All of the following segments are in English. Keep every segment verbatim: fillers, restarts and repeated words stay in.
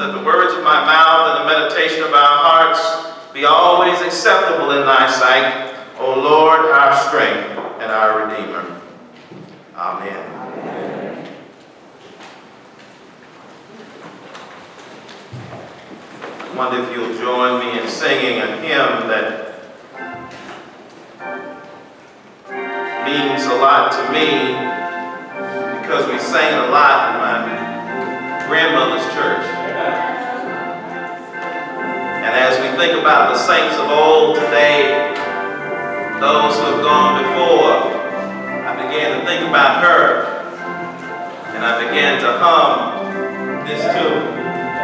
Let the words of my mouth and the meditation of our hearts be always acceptable in thy sight, O Lord, our strength and our Redeemer. Amen. Amen. I wonder if you'll join me in singing a hymn that means a lot to me because we sang a lot in my grandmother's church. And as we think about the saints of old today, those who have gone before, I began to think about her, and I began to hum this tune.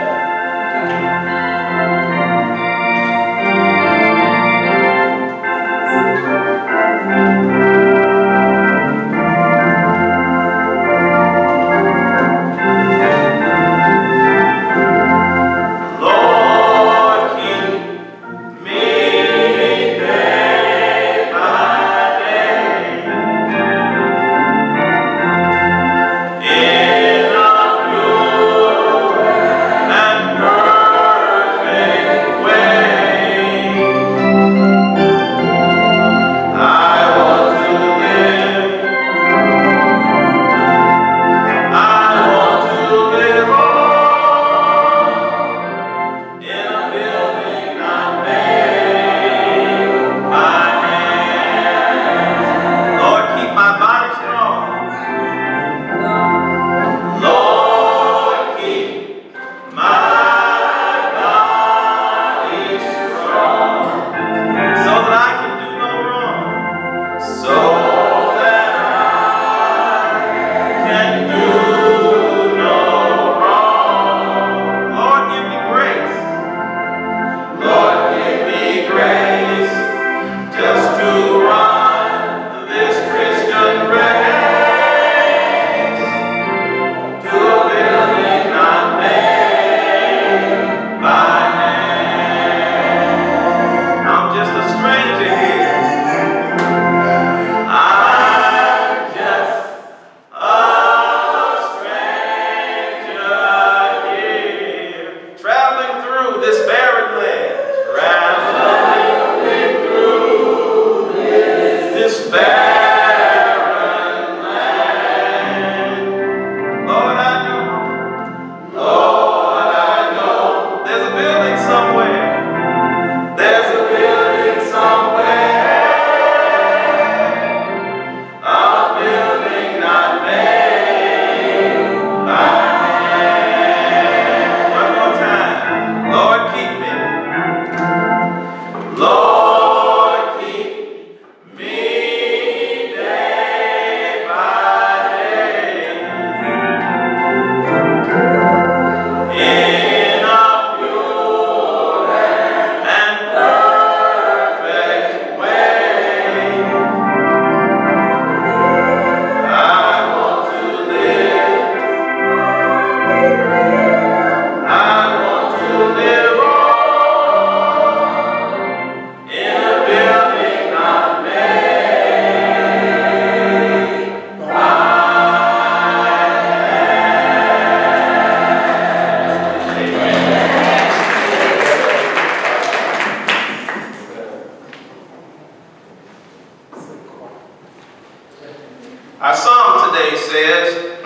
Our psalm today says,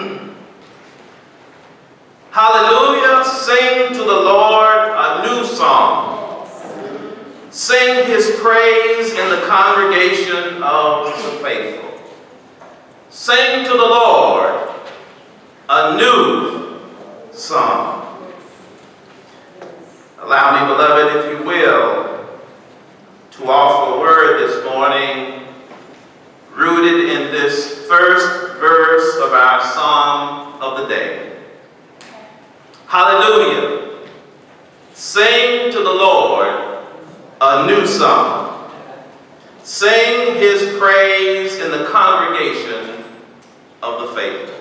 hallelujah, sing to the Lord a new song. Sing his praise in the congregation of the faithful. Sing to the Lord a new song. Allow me, beloved, if you will, to offer a word this morning rooted in this first verse of our psalm of the day. Hallelujah. Sing to the Lord a new song. Sing his praise in the congregation of the faithful.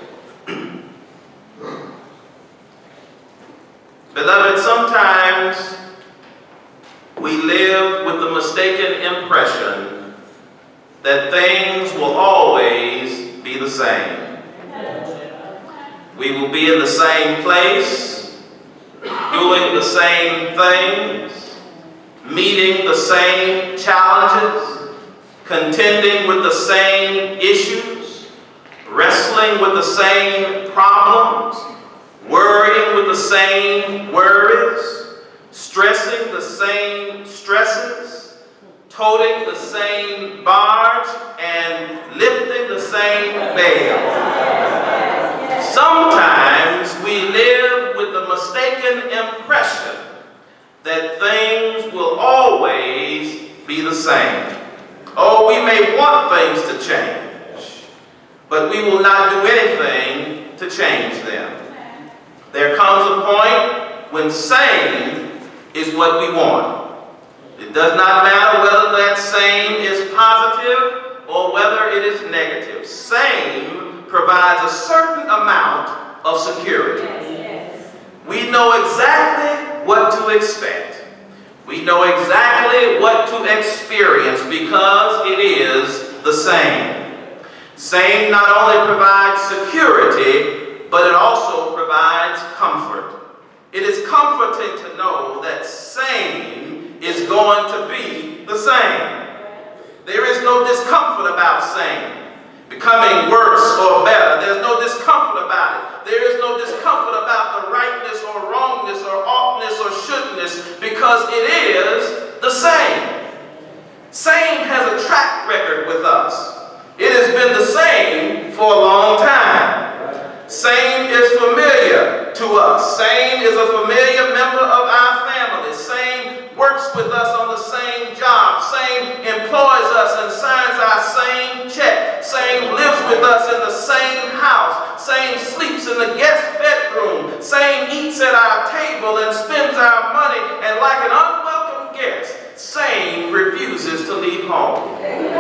Beloved, sometimes we live with the mistaken impression that things will always be the same. We will be in the same place, doing the same things, meeting the same challenges, contending with the same issues, wrestling with the same problems, worrying with the same worries, stressing the same stresses, toting the same barge, and lifting the same bale. Sometimes we live with the mistaken impression that things will always be the same. Oh, we may want things to change, but we will not do anything to change them. There comes a point when same is what we want. It does not matter whether that same is positive or whether it is negative. Same provides a certain amount of security. We know exactly what to expect. We know exactly what to experience because it is the same. Same not only provides security, but it also provides comfort. It is comforting to know that same is going to be the same. There is no discomfort about same becoming worse or better. There's no discomfort about it. There is no discomfort about the rightness or wrongness or oughtness or shouldness because it is the same. Same has a track record with us. It has been the same for a long time. Same is familiar to us. Same is a familiar member of our family. Same works with us on the same job. Same employs us and signs our same check. Same lives with us in the same house. Same sleeps in the guest bedroom. Same eats at our table and spends our money. And like an unwelcome guest, same refuses to leave home.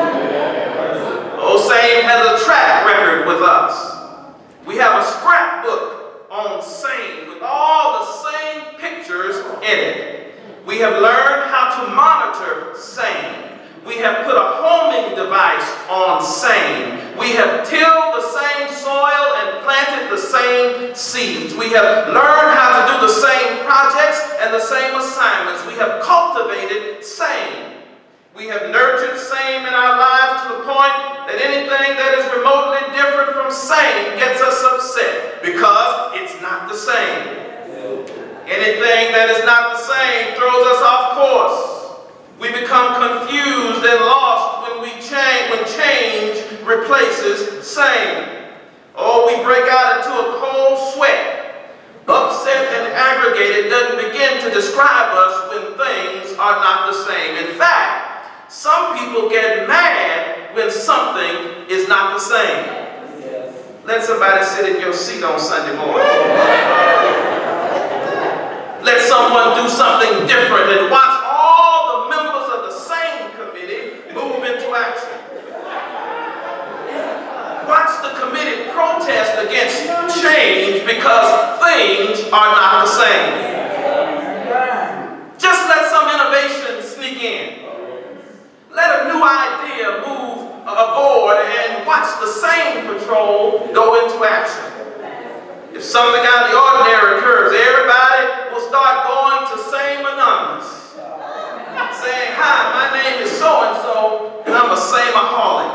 Oh, same has a track record with us. We have a scrapbook on same with all the same pictures in it. We have learned how to monitor same. We have put a homing device on same. We have tilled the same soil and planted the same seeds. We have learned how to do the same projects and the same assignments. We have cultivated same. We have nurtured same in our lives to the point that anything that is remotely different from same gets us upset because it's not the same. Anything that is not the same throws us off course. We become confused and lost when we change, when change replaces same. Oh, we break out into a cold sweat. Upset and aggravated doesn't begin to describe us when things are not the same. In fact, some people get mad when something is not the same. Yes. Let somebody sit in your seat on Sunday morning. Let someone do something different and watch all the members of the same committee move into action. Watch the committee protest against change because things are not the same. Just let some innovation sneak in. Let a new idea move aboard and watch the same patrol go into action. If something out of the ordinary occurs, everybody will start going to same anonymous, saying, "Hi, my name is so-and-so, and I'm a same-aholic."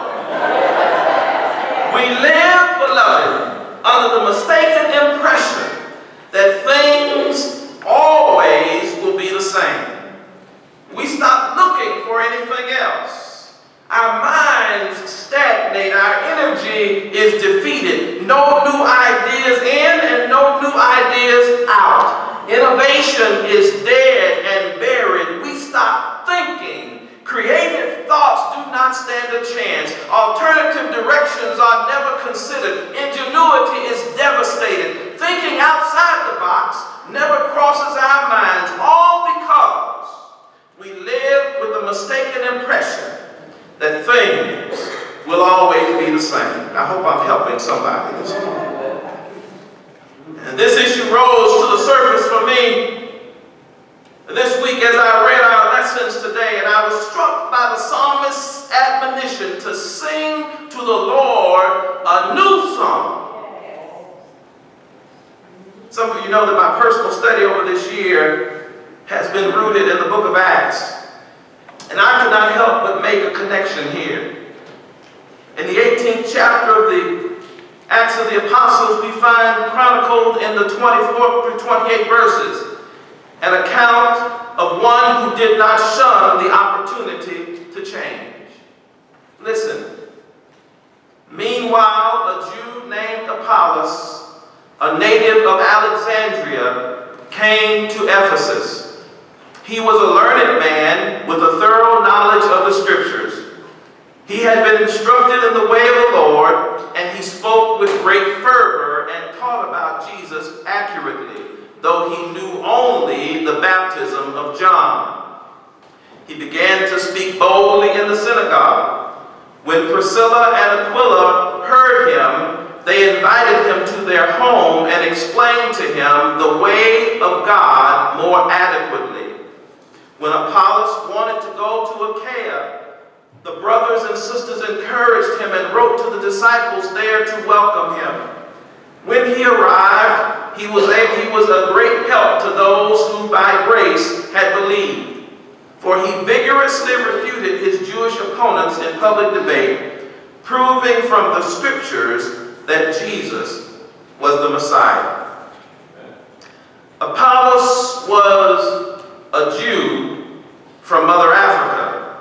We live, beloved, under the mistaken impression that things always will be the same. We stop looking for anything else. Our minds stagnate. Our energy is defeated. No new ideas in and no new ideas out. Innovation is dead and buried. We stop thinking. Creative thoughts do not stand a chance. Alternative directions are never considered. Ingenuity is devastated. Thinking outside the box never crosses our minds, all because we live with the mistaken impression that things will always be the same. I hope I'm helping somebody this morning. And this issue rose to the surface for me this week as I read our lessons today, and I was struck by the psalmist's admonition to sing to the Lord a new song. Some of you know that my personal study over this year has been rooted in the book of Acts. And I could not help but make a connection here. In the eighteenth chapter of the Acts of the Apostles, we find chronicled in the twenty-fourth through twenty-eighth verses an account of one who did not shun the opportunity to change. Listen. Meanwhile, a Jew named Apollos, a native of Alexandria, came to Ephesus. He was a learned man with a thorough knowledge of the Scriptures. He had been instructed in the way of the Lord, and he spoke with great fervor and taught about Jesus accurately, though he knew only the baptism of John. He began to speak boldly in the synagogue. When Priscilla and Aquila heard him, they invited him to their home and explained to him the way of God more adequately. When Apollos wanted to go to Achaia, the brothers and sisters encouraged him and wrote to the disciples there to welcome him. When he arrived, he was, a, he was a great help to those who by grace had believed. For he vigorously refuted his Jewish opponents in public debate, proving from the Scriptures that Jesus was the Messiah. Apollos was a Jew from Mother Africa.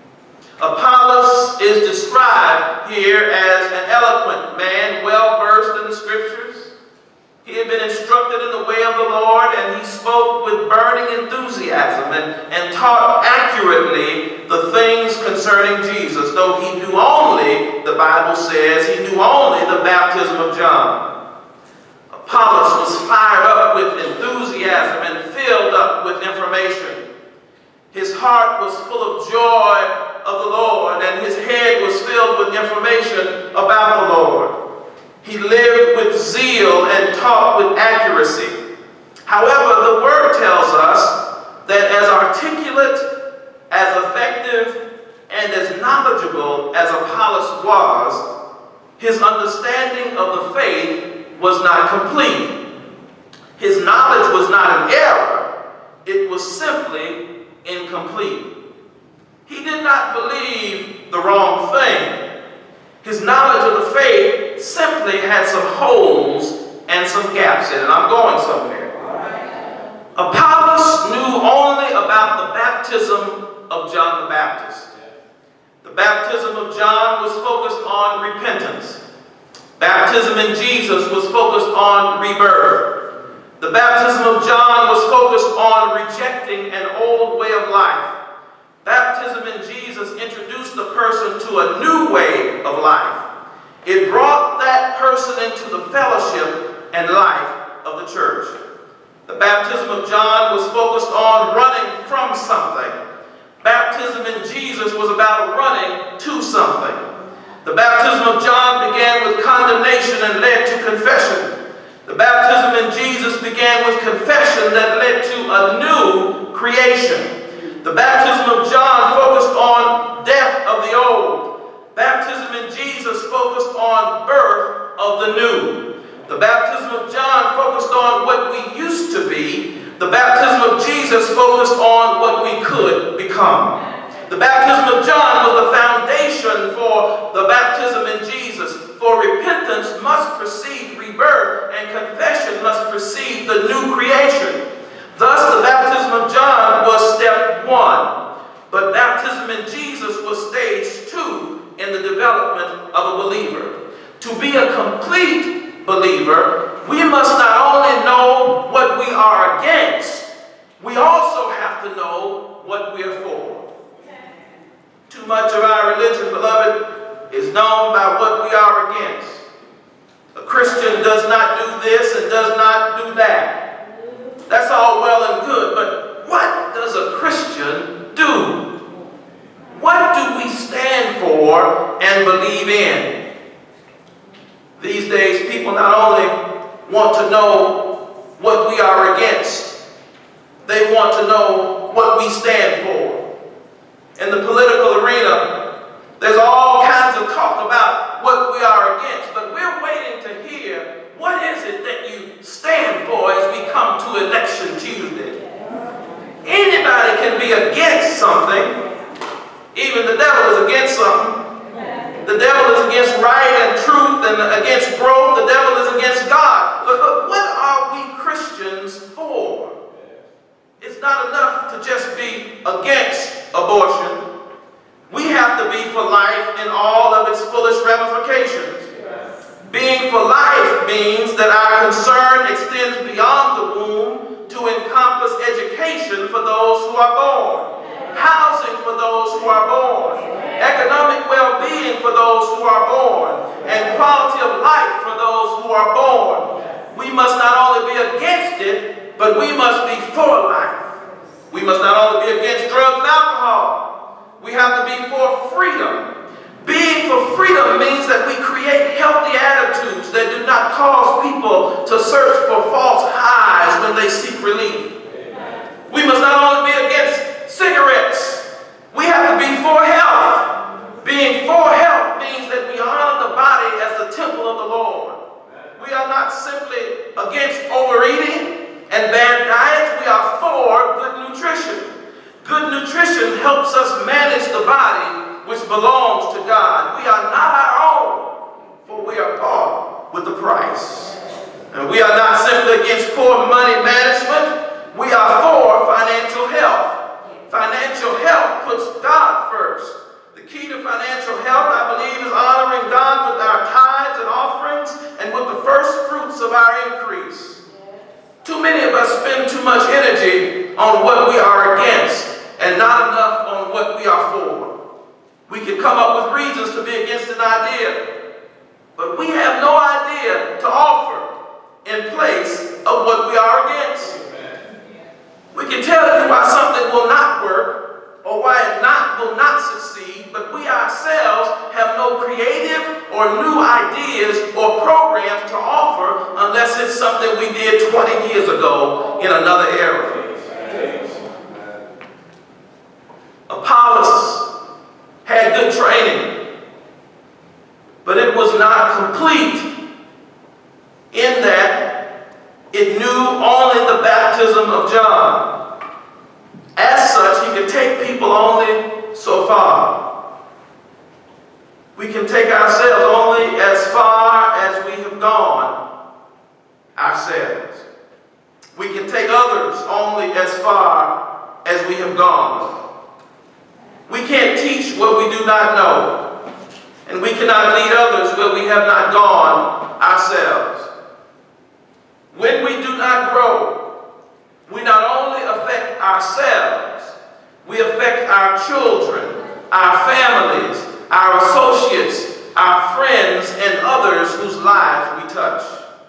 Apollos is described here as an eloquent man, well-versed in the Scriptures. He had been instructed in the way of the Lord, and he spoke with burning enthusiasm and, and taught accurately the things concerning Jesus, though he knew only, the Bible says, he knew only the baptism of John. Apollos was fired up with enthusiasm and filled up with information. His heart was full of joy of the Lord, and his head was filled with information about the Lord. He lived with zeal and taught with accuracy. However, the Word tells us that as articulate, as effective, and as knowledgeable as Apollos was, his understanding of the faith was not complete. His knowledge was not an error, it was simply incomplete. He did not believe the wrong thing. His knowledge of the faith simply had some holes and some gaps in it. I'm going somewhere. Apollos knew only about the baptism of John the Baptist. The baptism of John was focused on repentance. Baptism in Jesus was focused on rebirth. The baptism of John was focused on rejecting an old way of life. Baptism in Jesus introduced the person to a new way of life. It brought that person into the fellowship and life of the church. The baptism of John was focused on running from something. Baptism in Jesus was about running to something. The baptism of John began with condemnation and led to confession. The baptism in Jesus began with confession that led to a new creation. The baptism of John focused on death of the old. Baptism in Jesus focused on birth of the new. The baptism of John focused on what we used to be. The baptism of Jesus focused on what we could become. The baptism of John was the foundation for the baptism in Jesus. For repentance must precede rebirth, and confession must precede the new creation. Thus, the baptism of John was step one, but baptism in Jesus was stage two in the development of a believer. To be a complete believer, we must not only know what we are against, we also have to know what we are for. Too much of our religion, beloved, is known by what we are against. A Christian does not do this and does not do that. That's all well and good, but what does a Christian do? What do we stand for and believe in? These days, people not only want to know what we are against, they want to know what we stand for. In the political arena, there's all kinds of talk about what we are against, but we're waiting to hear, what is it that you stand for? Christians for. It's not enough to just be against abortion. We have to be for life in all of its fullest ramifications. Being for life means that our concern extends beyond the womb to encompass education for those who are born, housing for those who are born, economic well-being for those who are born, and quality of life for those who are born. We must not only be against it, but we must be for life. We must not only be against drugs and alcohol, we have to be for freedom. Being for freedom means that we create healthy attitudes that do not cause people to search for false highs when they seek relief. We must not only be against cigarettes, we have to be for health. Being for health means that we honor the body as the temple of the Lord. We are not simply against overeating and bad diets, we are for good nutrition. Good nutrition helps us manage the body which belongs to God. We are not our own, for we are bought with the price. And we are not simply against poor money management, we are for financial health. Financial health puts God first. The key to financial health, I believe, is honoring God with our tithes and offerings and with the first fruits of our increase. Too many of us spend too much energy on what we are against and not enough on what we are for. We can come up with reasons to be against an idea, but we have no idea to offer in place of what we are against. We can tell you why something will not work or why it not will not succeed, but we ourselves have no creative or new ideas or programs to offer unless it's something we did twenty years ago in another era. Apollos had good training, but it was not complete in that it knew only the baptism of John. As such, he could take people only so far. We can take ourselves only as far as we have gone ourselves. We can take others only as far as we have gone. We can't teach what we do not know, and we cannot lead others where we have not gone ourselves. When we do not grow, we not only affect ourselves, we affect our children, our families, our associates, our friends, and others whose lives we touch.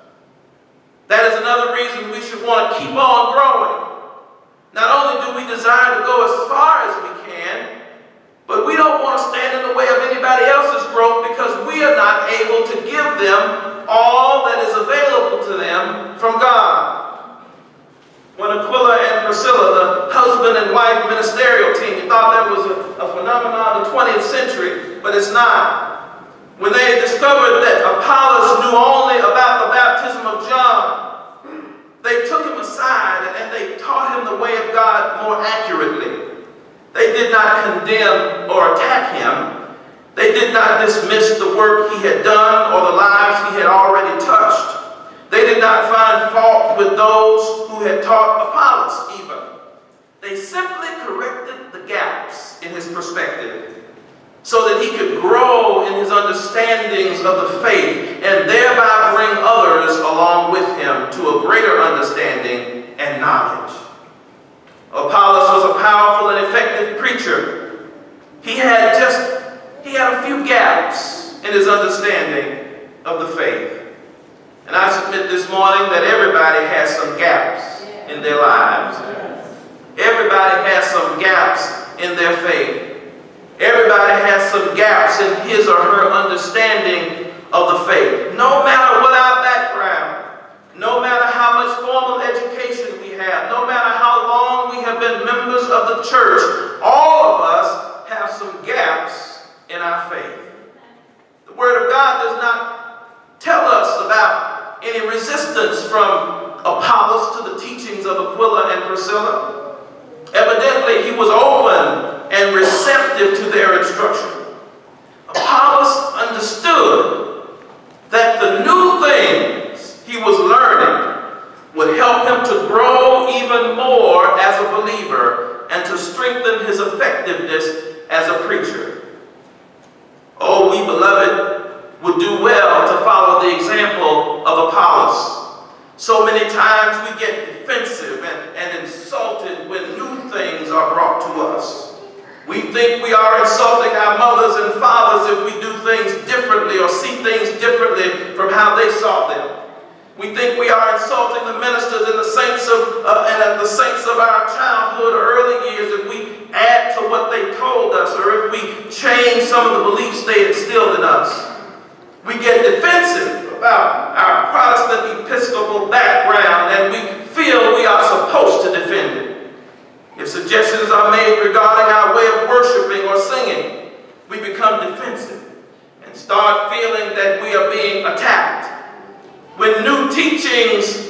That is another reason we should want to keep on growing. Not only do we desire to go as far as we can, but we don't want to stand in the way of anybody else's growth because we are not able to give them all that is available to them from God. When Aquila and Priscilla, the husband and wife ministerial team, you thought that was a, a phenomenon of the twentieth century, but it's not. When they discovered that Apollos knew only about the baptism of John, they took him aside and they taught him the way of God more accurately. They did not condemn or attack him. They did not dismiss the work he had done or the lives he had already touched. They did not find fault with those who had taught Apollos even. They simply corrected the gaps in his perspective so that he could grow in his understandings of the faith and thereby bring others along with him to a greater understanding and knowledge. Apollos was a powerful and effective preacher. He had just, he had a few gaps in his understanding of the faith. And I submit this morning that everybody has some gaps in their lives. Everybody has some gaps in their faith. Everybody has some gaps in his or her understanding of the faith. No matter what our background, no matter how much formal education we have, no matter how long we have been members of the church, all of us have some gaps in our faith. The Word of God does not tell us about any resistance from Apollos to the teachings of Aquila and Priscilla. Evidently, he was open and receptive to their instruction. Apollos understood that the new things he was learning would help him to even more as a believer and to strengthen his effectiveness as a preacher. Oh, we, beloved, would do well to follow the example of Apollos. So many times we get defensive and, and insulted when new things are brought to us. We think we are insulting our mothers and fathers if we do things differently or see things differently from how they saw them. We think we are insulting the ministers and the saints of uh, and the saints of our childhood or early years if we add to what they told us or if we change some of the beliefs they instilled in us. We get defensive about our Protestant Episcopal background and we feel we are supposed to defend it. If suggestions are made regarding our way of worshiping or singing, we become defensive and start feeling that we are being attacked. When new teachings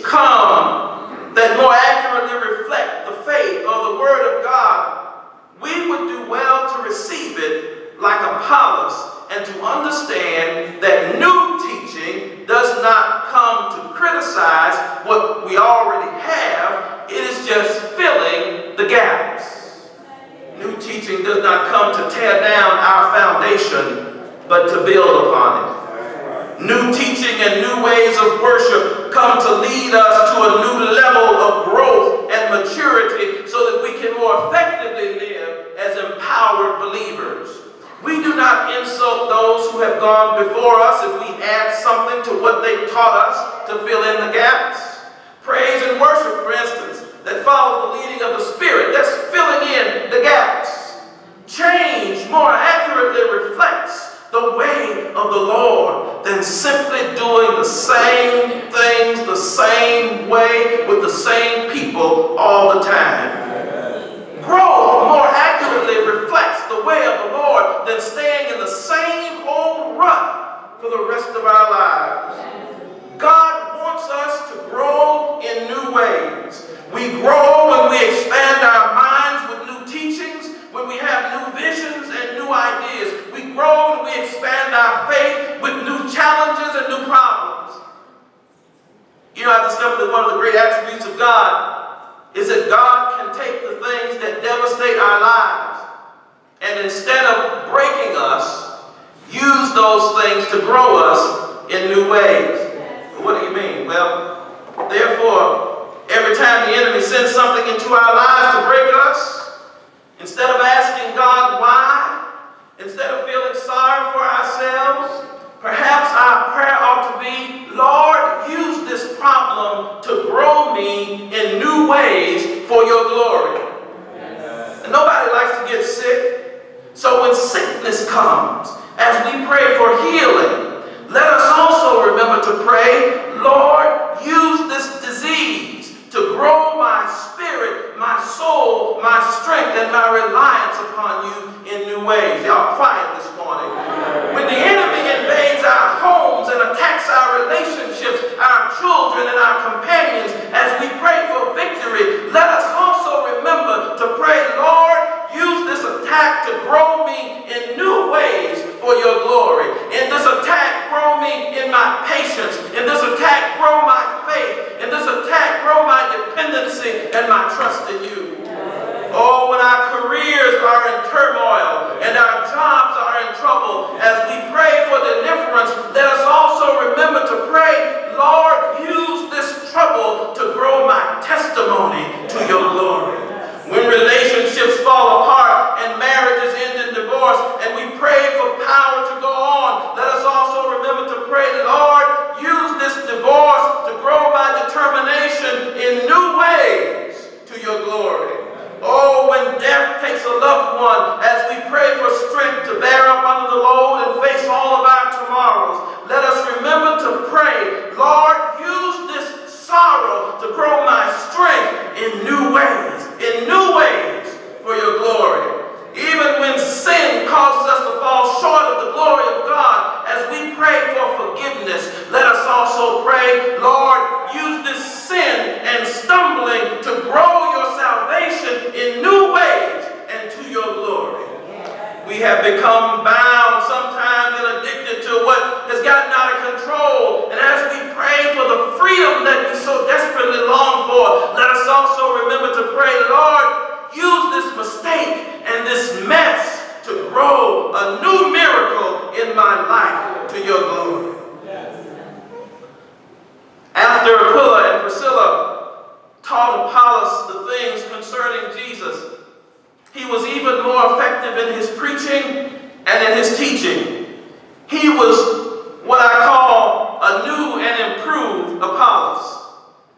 come that more accurately reflect the faith or the Word of God, we would do well to receive it like Apollos and to understand that new teaching does not come to criticize what we already have. It is just filling the gaps. New teaching does not come to tear down our foundation, but to build upon it. New teaching and new ways of worship come to lead us to a new level of growth and maturity so that we can more effectively live as empowered believers. We do not insult those who have gone before us if we add something to what they taught us to fill in the gaps. Praise and worship, for instance, that follows the leading of the Spirit, that's filling in the gaps. Change more accurately reflects the way of the Lord than simply doing the same things the same way with the same people all the time. Growth more accurately reflects the way of the Lord than staying in the same old rut for the rest of our lives. God wants us to grow in new ways. We grow when we expand our minds with new teachings, when we have new visions and new ideas. We grow when we expand our faith with new challenges and new problems. You know, I discovered that one of the great attributes of God is that God can take the things that devastate our lives and instead of breaking us, use those things to grow us in new ways. What do you mean? Well, therefore, every time the enemy sends something into our lives to break us, instead of asking God why, instead of feeling sorry for ourselves, perhaps our prayer ought to be, Lord, use this problem to grow me in new ways for your glory. And nobody likes to get sick. So when sickness comes, as we pray for healing, let us also remember to pray, Lord, use this disease to grow my spirit, my soul, my strength, and my reliance upon you in new ways. Y'all quiet this morning. When the enemy invades our homes and attacks our relationships, our children and our companions, as we pray for victory, let us also remember to pray, Lord, use this attack to grow me in new ways for your glory. In this attack, grow me in my patience. In this attack, grow my faith. In this attack, grow my dependency and my trust in you. Oh, when our careers are in turmoil and our jobs are in trouble, as we pray for deliverance, let us also remember to pray, Lord, use this trouble to grow my testimony to your glory. When relationships fall apart and marriages end in divorce, and we pray for power to go on, let us also remember to pray, Lord, use this divorce to grow my determination in new ways to your glory. Oh, when death takes a loved one, as we pray for strength to bear up under the load and face all of our tomorrows, let us remember to pray, Lord, use this sorrow to grow my strength in new ways, in new ways for your glory. Even when sin causes us to fall short of the glory of God, as we pray for forgiveness, let us also pray, Lord, use this sin and stumbling to grow your salvation in new ways and to your glory. We have become bound sometimes and addicted to what has gotten out of control. And as we pray for the freedom that we so desperately long for, let us also remember Apollos the things concerning Jesus, he was even more effective in his preaching and in his teaching. He was what I call a new and improved Apollos.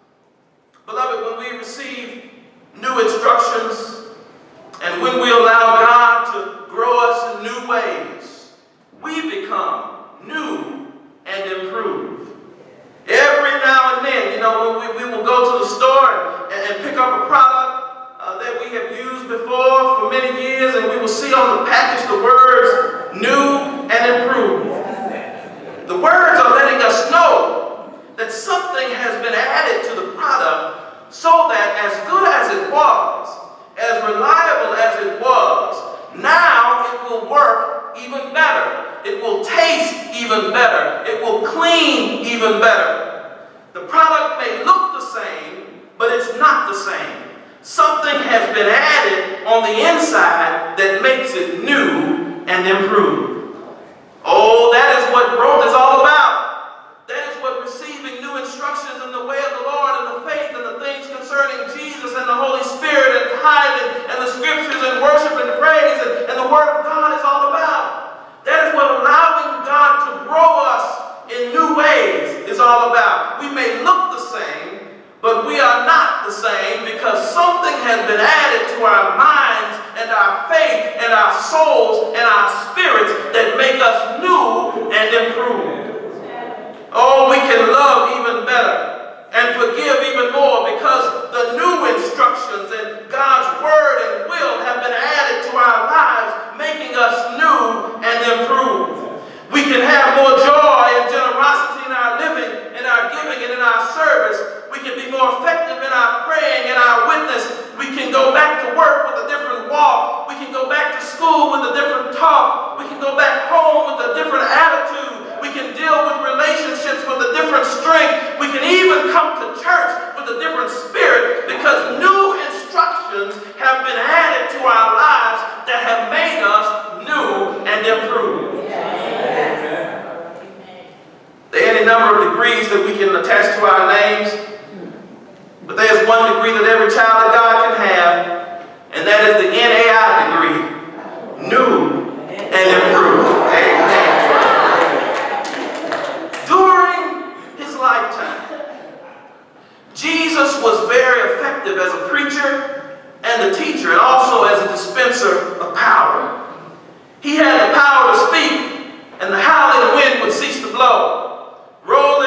Beloved, when we receive new instructions and when we allow God to grow us in new ways, we become new and improved. Every now and then, you know, we, we will go to the store and, and pick up a product uh, that we have used before for many years, and we will see on the package the words new and improved. The words are letting us know that something has been added to the product so that as good as it was, as reliable as it was, now it will work even better. It will taste even better. It will clean even better. The product may look the same, but it's not the same. Something has been added on the inside that makes it new and improved. Oh, that is what growth is all about. That is what receiving new instructions in the way of the Lord and the faith and the things concerning Jesus and the Holy Spirit and tithing and the scriptures and worship and praise and, and the Word of God is all about. That is what allowing God to grow us in new ways is all about. We may look the same, but we are not the same because something has been added to our minds and our faith and our souls and our spirits that make us new and improved. Oh, we can love even better and forgive even more because the new instructions and God's word and will have been added to our lives, making us new and improved. We can have more joy and generosity in our living, in our giving, and in our service. We can be more effective in our praying and our witness. We can go back to work with a different walk. We can go back to school with a different talk. We can go back home with a different attitude. We can deal with relationships with a different strength. We can even come to church with a different spirit because new instructions have been added to our lives that have made us new and improved. There are any number of degrees that we can attach to our names, but there's one degree that every child of God can have, and that is the N A I degree, new and improved. Amen. During his lifetime, Jesus was very effective as a preacher and a teacher, and also as a dispenser of power. He had the power to speak, and the howling wind would cease to blow. Roll